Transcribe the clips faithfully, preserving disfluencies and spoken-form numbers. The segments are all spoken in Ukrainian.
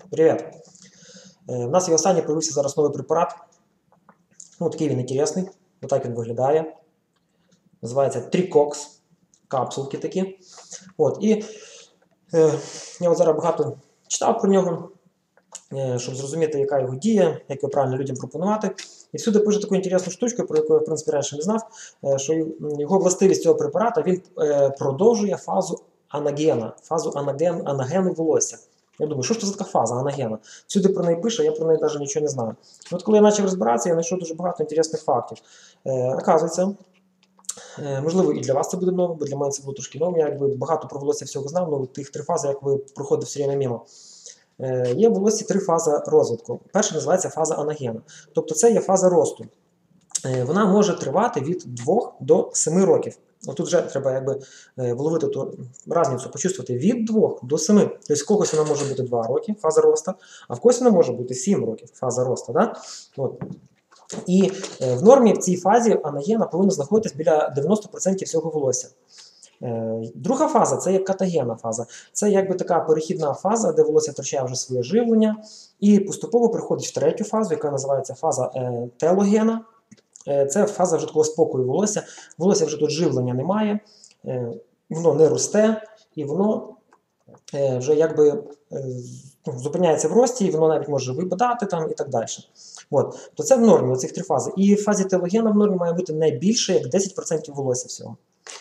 Привет. У нас в останній появився зараз новий препарат. Ну, такий він інтересний. Отак він виглядає. Називається Трикокс. Капсулки такі. От, і е, я от зараз багато читав про нього, е, щоб зрозуміти, яка його дія, як його правильно людям пропонувати. І всюди пише таку інтересну штучку, про яку я, в принципі, раніше не знав, е, що його властивість цього препарата, він е, продовжує фазу анагена, фазу анаген, анагену волосся. Я думаю, що ж це за така фаза анагена? Сюди про неї пише, я про неї навіть нічого не знаю. І от коли я почав розбиратися, я знайшов дуже багато інтересних фактів. Е, Оказується, е, можливо, і для вас це буде ново, бо для мене це було трошки ново. Я якби багато про волосся всього знав, але тих три фази, як ви проходив все время мимо. Е, Є в волоссі три фази розвитку. Перша називається фаза анагена. Тобто це є фаза росту. Е, Вона може тривати від двох до семи років. Тут вже треба якби вловити ту різницю, почувствувати від двох до семи. Тобто в когось вона може бути два роки, фаза росту, а в когось вона може бути сім років, фаза росту. Да? От. І в нормі в цій фазі анагена повинна знаходитись біля дев'яноста відсотків всього волосся. Друга фаза – це як катагенна фаза. Це якби така перехідна фаза, де волосся втрачає вже своє живлення і поступово приходить в третю фазу, яка називається фаза телогена. Це фаза вже такого спокою волосся. Волосся вже тут живлення немає, воно не росте, і воно вже якби ну, зупиняється в рості, і воно навіть може випадати там і так далі. От. То це в нормі, оцих три фази. І в фазі телогена в нормі має бути не більше, як десять відсотків волосся всього.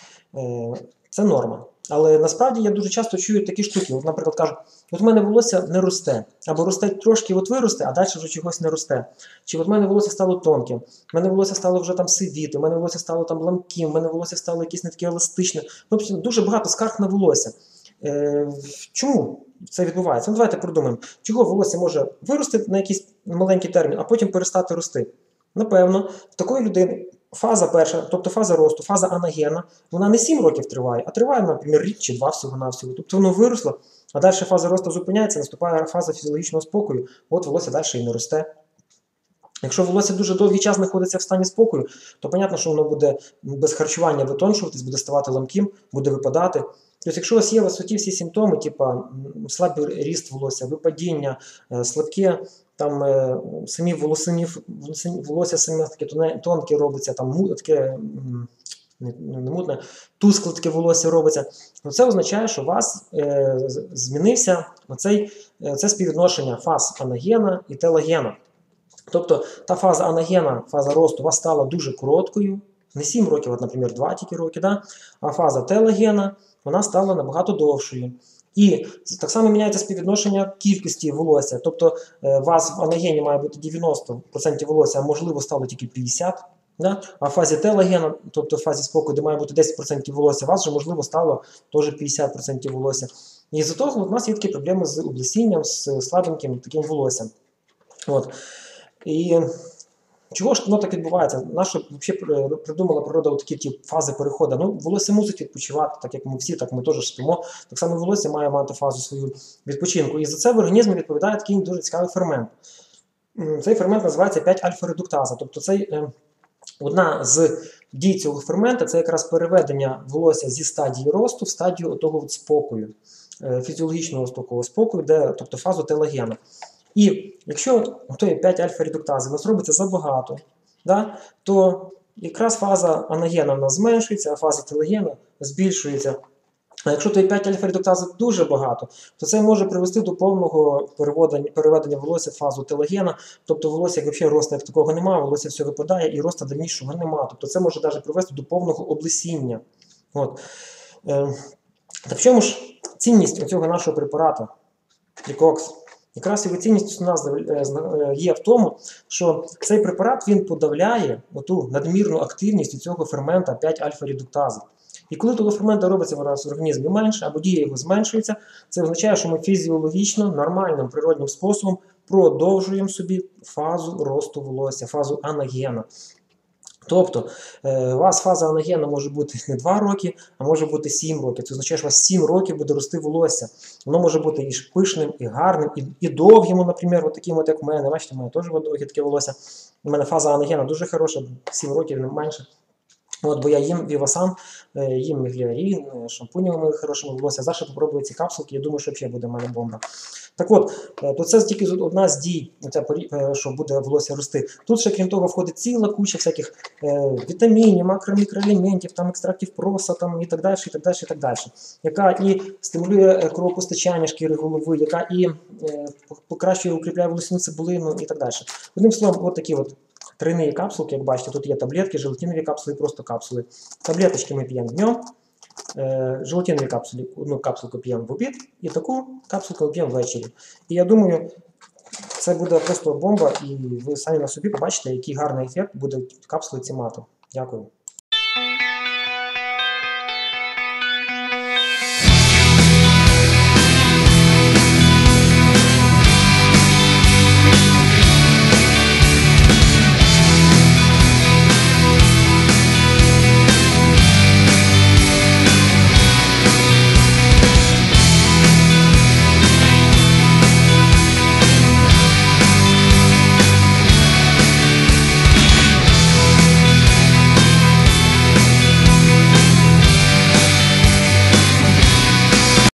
Це норма. Але насправді я дуже часто чую такі штуки. От, наприклад, кажуть, от в мене волосся не росте. Або росте трошки, от виросте, а далі вже чогось не росте. Чи от в мене волосся стало тонким, в мене волосся стало вже там сивіти, в мене волосся стало там ламким, в мене волосся стало якесь не таке еластичне. Ну, дуже багато скарг на волосся. Е, чому це відбувається? Ну, давайте продумаємо. Чого волосся може вирости на якийсь маленький термін, а потім перестати рости? Напевно, в такої людини фаза перша, тобто фаза росту, фаза анагена, вона не сім років триває, а триває, наприклад, рік чи два всього-навсього. Тобто воно виросло, а далі фаза росту зупиняється, наступає фаза фізіологічного спокою, от волосся далі і не росте. Якщо волосся дуже довгий час знаходиться в стані спокою, то зрозуміло, що воно буде без харчування витончуватись, буде ставати ламким, буде випадати. Тобто, якщо у вас є висоті всі симптоми, типу слабий ріст волосся, випадіння, слабке, там самі волосині, волосся самі таке тонке робиться, там таке не, не мутне, тускле таке волосся робиться, то це означає, що у вас е, змінився оцей, це співвідношення фаз анагена і телогена. Тобто та фаза анагена, фаза росту у вас стала дуже короткою, не сім років, от, наприклад, два тільки роки, да? А фаза телогена, вона стала набагато довшою. І так само міняється співвідношення кількості волосся. Тобто у вас в анагені має бути дев'яносто відсотків волосся, а можливо стало тільки п'ятдесят відсотків. Да? А в фазі телогена, тобто в фазі спокою, де має бути десять відсотків волосся, у вас вже можливо стало теж п'ятдесят відсотків волосся. І з-за того у нас є такі проблеми з облесінням, з слабеньким таким волоссям. От. І чого ж воно так відбувається? Наша взагалі придумала природа такі ті фази переходу. Ну, волосся мусить відпочивати, так як ми всі, так ми теж спимо. Так само волосся має мати фазу свою відпочинку. І за це в організмі відповідає такий дуже цікавий фермент. Цей фермент називається п'ять альфа-редуктаза. Тобто цей, е, одна з дій цього фермента – це якраз переведення волосся зі стадії росту в стадію того от спокою, е, фізіологічного такого спокою, де, тобто фазу телогена. І якщо п'ять альфа-редуктази у нас робиться забагато, да, то якраз фаза анагена у нас зменшується, а фаза телогена збільшується. А якщо той п'ять альфа-редуктази дуже багато, то це може привести до повного переведення, переведення волосся в фазу телогена. Тобто волосся, як взагалі росту як такого немає, волосся все випадає і росту дальнішого немає. Тобто це може навіть привести до повного облесіння. От. Е, так в чому ж цінність цього нашого препарату Трикокс? Якраз його цінність у нас є в тому, що цей препарат він подавляє оту надмірну активність цього фермента п'ять альфа-редуктази. І коли того фермента робиться в організмі менше, або дія його зменшується, це означає, що ми фізіологічно, нормальним природним способом продовжуємо собі фазу росту волосся, фазу анагена. Тобто, у вас фаза анагена може бути не два роки, а може бути сім років. Це означає, що у вас сім років буде рости волосся. Воно може бути і пишним, і гарним, і, і довгим, наприклад, от таким, от як в мене. Бачите, в мене теж довге таке волосся. У мене фаза анагена дуже хороша, сім років, не менше. От, бо я їм Вівасан, їм Мігліарін, шампунями хорошими волосся. Зараз ще попробую ці капсулки, я думаю, що взагалі буде в мене бомба. Так от, то це тільки одна з дій, що буде волосся рости. Тут ще, крім того, входить ціла куча всяких вітамінів, макро-мікроелементів, там, екстрактів проса там, і так далі, і так далі, і так далі. Яка і стимулює кровопостачання шкіри голови, яка і покращує, укріпляє волосяну цибулину і так далі. Одним словом, от такі от тройні капсулки, як бачите, тут є таблетки, желатинові капсули і просто капсули. Таблеточки ми п'ємо днем, е, желатинові капсули, одну капсулку п'ємо в обід і таку капсулку ми п'ємо ввечері. І я думаю, це буде просто бомба, і ви самі на собі побачите, який гарний ефект буде капсули ці мати. Дякую.